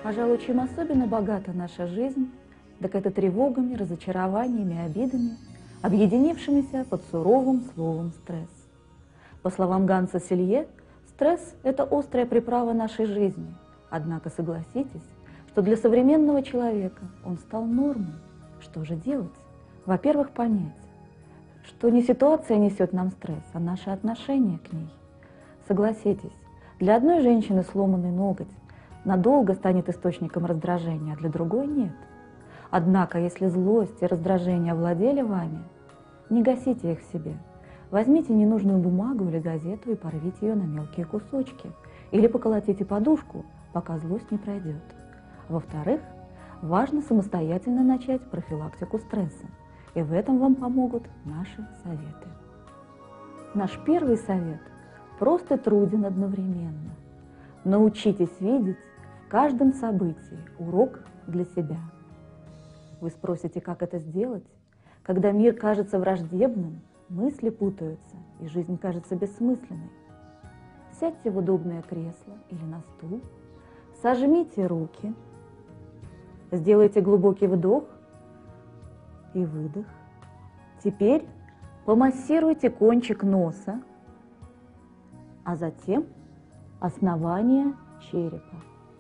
Пожалуй, чем особенно богата наша жизнь, так это тревогами, разочарованиями, обидами, объединившимися под суровым словом «стресс». По словам Ганса Селье, стресс – это острая приправа нашей жизни. Однако согласитесь, что для современного человека он стал нормой. Что же делать? Во-первых, понять, что не ситуация несет нам стресс, а наше отношение к ней. Согласитесь, для одной женщины сломанный ноготь надолго станет источником раздражения, а для другой нет. Однако, если злость и раздражение овладели вами, не гасите их в себе. Возьмите ненужную бумагу или газету и порвите ее на мелкие кусочки. Или поколотите подушку, пока злость не пройдет. Во-вторых, важно самостоятельно начать профилактику стресса. И в этом вам помогут наши советы. Наш первый совет прост и труден одновременно. Научитесь видеть в каждом событии урок для себя. Вы спросите, как это сделать? Когда мир кажется враждебным, мысли путаются, и жизнь кажется бессмысленной. Сядьте в удобное кресло или на стул, сожмите руки, сделайте глубокий вдох и выдох. Теперь помассируйте кончик носа, а затем основание черепа.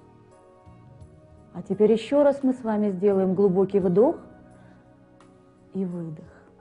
А теперь еще раз мы с вами сделаем глубокий вдох и выдох.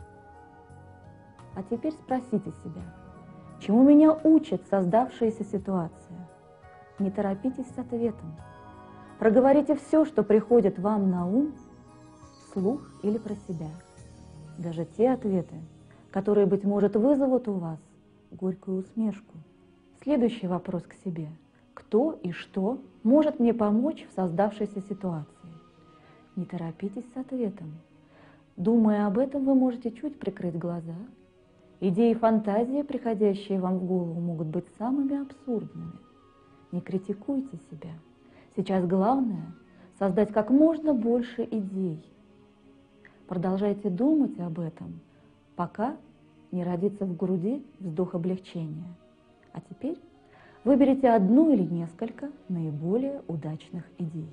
А теперь спросите себя, чему меня учит создавшаяся ситуация? Не торопитесь с ответом. Проговорите все, что приходит вам на ум, вслух или про себя. Даже те ответы, которые, быть может, вызовут у вас горькую усмешку. Следующий вопрос к себе. Кто и что может мне помочь в создавшейся ситуации? Не торопитесь с ответом. Думая об этом, вы можете чуть прикрыть глаза. Идеи и фантазии, приходящие вам в голову, могут быть самыми абсурдными. Не критикуйте себя. Сейчас главное – создать как можно больше идей. Продолжайте думать об этом, пока не родится в груди вздох облегчения. А теперь выберите одну или несколько наиболее удачных идей.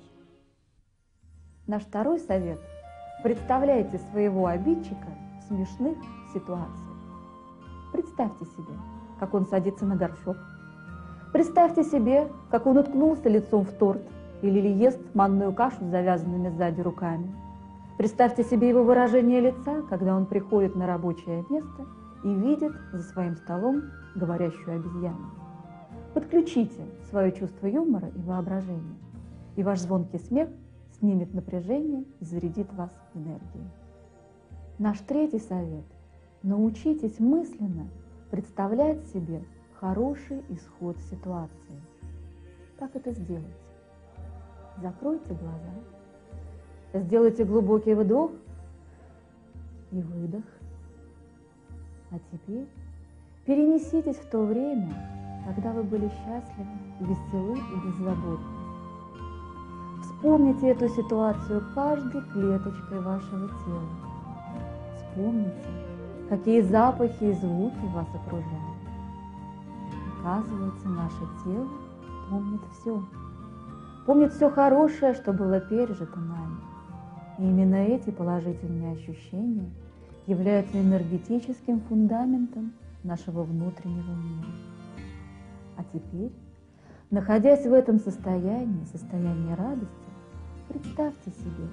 Наш второй совет – представляйте своего обидчика в смешных ситуациях. Представьте себе, как он садится на горшок. Представьте себе, как он уткнулся лицом в торт или ест манную кашу с завязанными сзади руками. Представьте себе его выражение лица, когда он приходит на рабочее место и видит за своим столом говорящую обезьяну. Подключите свое чувство юмора и воображения, и ваш звонкий смех снимет напряжение и зарядит вас энергией. Наш третий совет – научитесь мысленно представлять себе хороший исход ситуации. Как это сделать? Закройте глаза, сделайте глубокий вдох и выдох. А теперь перенеситесь в то время, когда вы были счастливы, веселы и беззаботны. Вспомните эту ситуацию каждой клеточкой вашего тела. Вспомните, какие запахи и звуки вас окружают. Оказывается, наше тело помнит все. Помнит все хорошее, что было пережито нами. И именно эти положительные ощущения являются энергетическим фундаментом нашего внутреннего мира. А теперь, находясь в этом состоянии радости, представьте себе,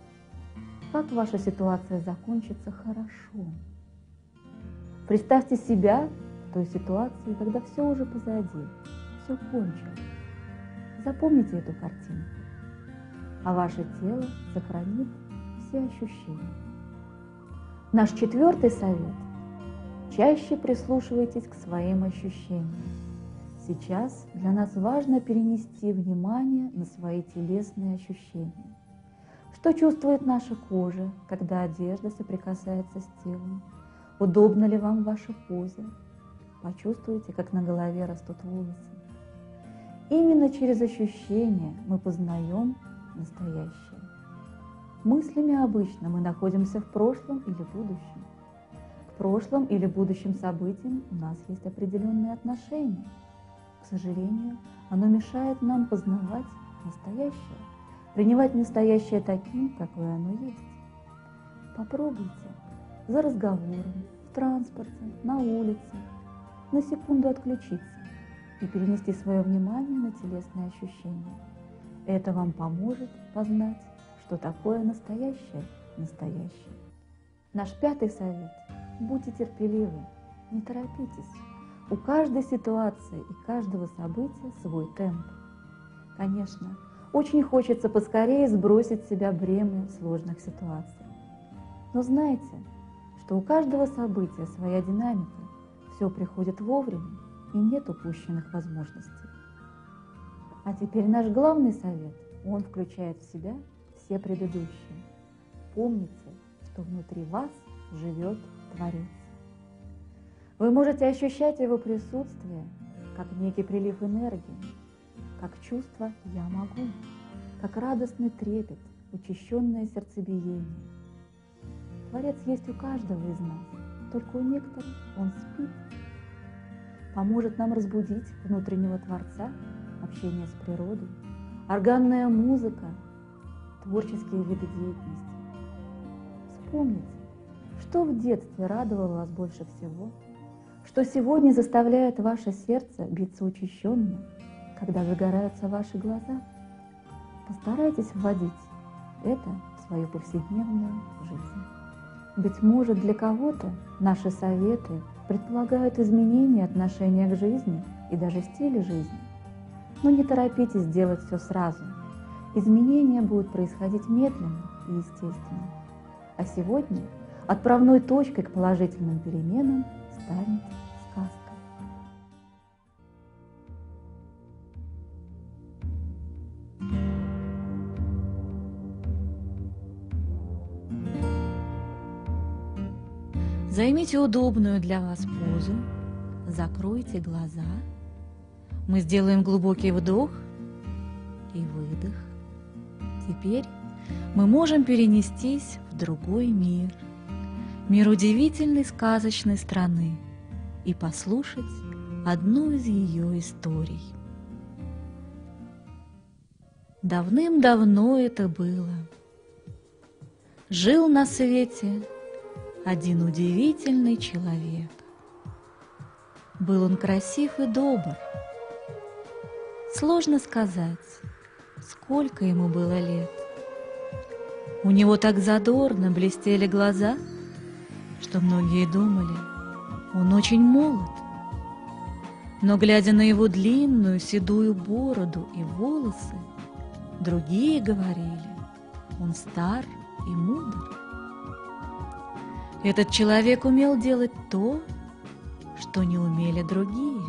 как ваша ситуация закончится хорошо. Представьте себя в той ситуации, когда все уже позади, все кончилось. Запомните эту картинку, а ваше тело сохранит все ощущения. Наш четвертый совет – чаще прислушивайтесь к своим ощущениям. Сейчас для нас важно перенести внимание на свои телесные ощущения. Что чувствует наша кожа, когда одежда соприкасается с телом? Удобно ли вам ваша поза? Почувствуйте, как на голове растут волосы. Именно через ощущения мы познаем настоящее. Мыслями обычно мы находимся в прошлом или будущем. К прошлым или будущим событиям у нас есть определенные отношения. К сожалению, оно мешает нам познавать настоящее. принимать настоящее таким, какое оно есть. Попробуйте за разговором, в транспорте, на улице на секунду отключиться и перенести свое внимание на телесные ощущения. Это вам поможет познать, что такое настоящее. Наш 5-й совет – будьте терпеливы, не торопитесь. У каждой ситуации и каждого события свой темп. Конечно, очень хочется поскорее сбросить с себя бремя сложных ситуаций. Но знайте, что у каждого события своя динамика, все приходит вовремя и нет упущенных возможностей. А теперь наш главный совет, он включает в себя все предыдущие. Помните, что внутри вас живет Творец. Вы можете ощущать его присутствие, как некий прилив энергии, как чувство «я могу», как радостный трепет, учащенное сердцебиение. Творец есть у каждого из нас, только у некоторых он спит. Поможет нам разбудить внутреннего Творца, общение с природой, органная музыка, творческие виды деятельности. Вспомните, что в детстве радовало вас больше всего, что сегодня заставляет ваше сердце биться учащенно, когда загораются ваши глаза. Постарайтесь вводить это в свою повседневную жизнь. Быть может, для кого-то наши советы предполагают изменение отношения к жизни и даже стиля жизни. Но не торопитесь делать все сразу. Изменения будут происходить медленно и естественно. А сегодня отправной точкой к положительным переменам станет сказка. Займите удобную для вас позу, закройте глаза. Мы сделаем глубокий вдох и выдох. Теперь мы можем перенестись в другой мир, мир удивительной сказочной страны, и послушать одну из ее историй. Давным-давно это было. Жил на свете один удивительный человек. Был он красив и добр. Сложно сказать, сколько ему было лет. У него так задорно блестели глаза, что многие думали, он очень молод. Но, глядя на его длинную седую бороду и волосы, другие говорили, он стар и мудр. Этот человек умел делать то, что не умели другие.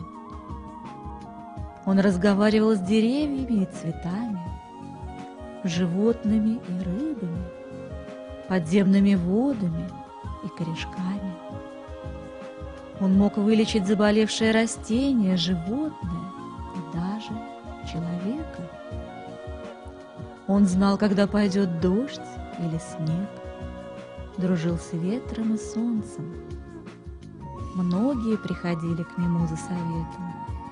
Он разговаривал с деревьями и цветами, животными и рыбами, подземными водами и корешками. Он мог вылечить заболевшее растение, животное и даже человека. Он знал, когда пойдет дождь или снег, дружил с ветром и солнцем. Многие приходили к нему за советом.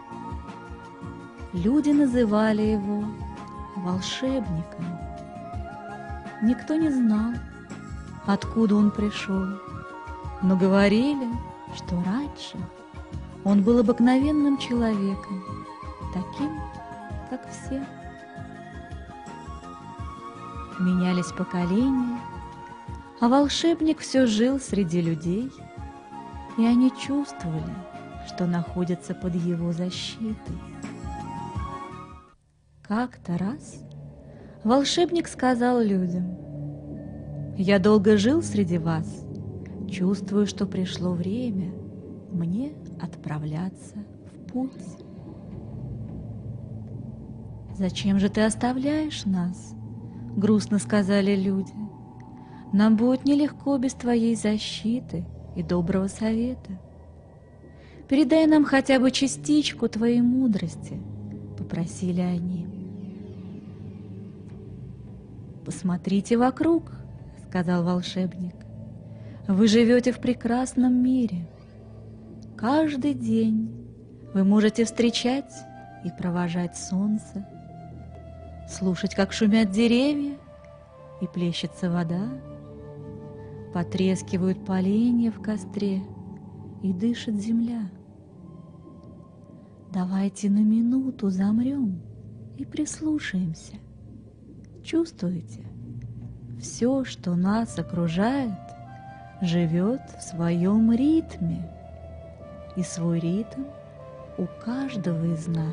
Люди называли его волшебником. Никто не знал, откуда он пришел, но говорили, что раньше он был обыкновенным человеком, таким, как все. Менялись поколения, а волшебник все жил среди людей, и они чувствовали, что находятся под его защитой. Как-то раз волшебник сказал людям: «Я долго жил среди вас, чувствую, что пришло время мне отправляться в путь». «Зачем же ты оставляешь нас?» — грустно сказали люди. «Нам будет нелегко без твоей защиты и доброго совета. Передай нам хотя бы частичку твоей мудрости», — попросили они. «Посмотрите вокруг», — сказал волшебник. «Вы живете в прекрасном мире. Каждый день вы можете встречать и провожать солнце. слушать, как шумят деревья и плещется вода, потрескивают поленья в костре и дышит земля. Давайте на минуту замрем и прислушаемся. Чувствуете? Все, что нас окружает, живет в своем ритме, и свой ритм у каждого из нас.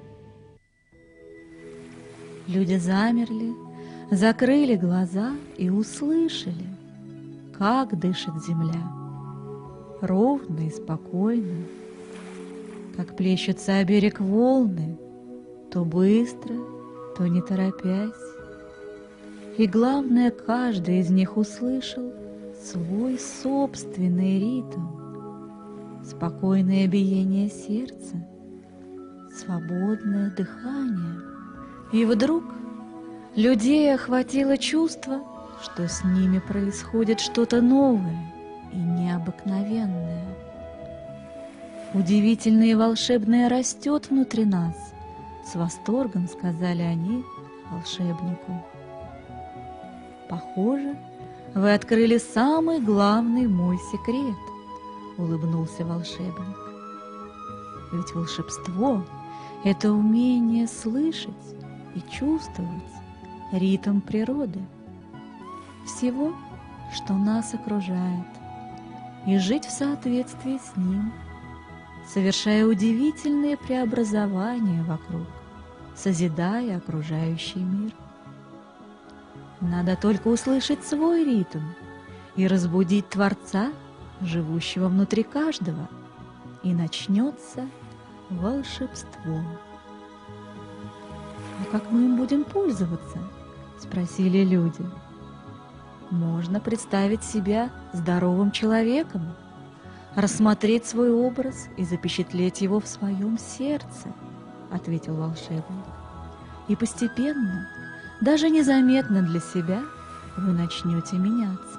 Люди замерли, закрыли глаза и услышали, как дышит земля, ровно и спокойно, как плещутся о берег волны, то быстро, то не торопясь. И главное, каждый из них услышал свой собственный ритм, спокойное биение сердца, свободное дыхание. И вдруг людей охватило чувство, что с ними происходит что-то новое и необыкновенное. Удивительное и волшебное растет внутри нас, с восторгом сказали они волшебнику. Похоже, вы открыли самый главный мой секрет, улыбнулся волшебник. Ведь волшебство — это умение слышать и чувствовать ритм природы, всего, что нас окружает, и жить в соответствии с ним, совершая удивительные преобразования вокруг, созидая окружающий мир. Надо только услышать свой ритм и разбудить Творца, живущего внутри каждого, и начнется волшебство. «А как мы им будем пользоваться?» — спросили люди. «Можно представить себя здоровым человеком, рассмотреть свой образ и запечатлеть его в своем сердце», — ответил волшебник. «И постепенно, даже незаметно для себя, вы начнете меняться.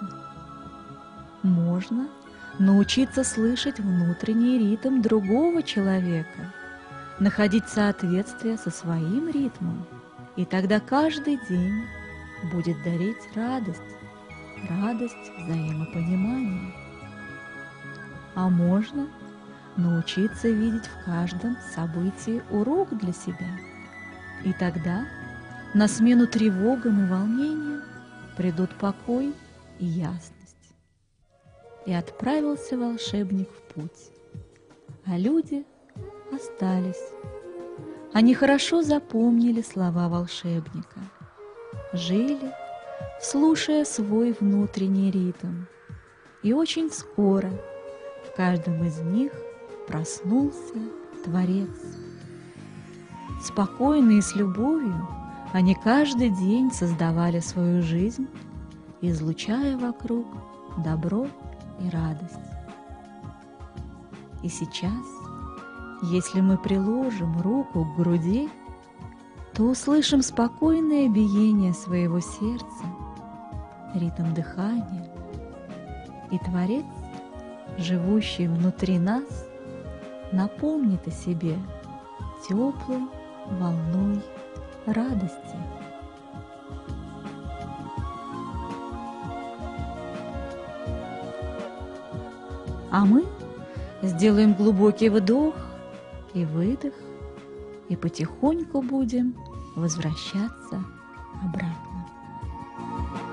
Можно научиться слышать внутренний ритм другого человека, находить соответствие со своим ритмом, и тогда каждый день будет дарить радость взаимопонимания. А можно научиться видеть в каждом событии урок для себя, и тогда на смену тревогам и волнениям придут покой и ясность». И отправился волшебник в путь, а люди остались. Они хорошо запомнили слова волшебника, жили, слушая свой внутренний ритм, и очень скоро в каждом из них проснулся Творец. Спокойно и с любовью они каждый день создавали свою жизнь, излучая вокруг добро и радость. И сейчас, если мы приложим руку к груди, то услышим спокойное биение своего сердца, ритм дыхания, и Творец, живущий внутри нас, напомнит о себе теплой волной радости. А мы сделаем глубокий вдох и выдох, и потихоньку будем возвращаться обратно.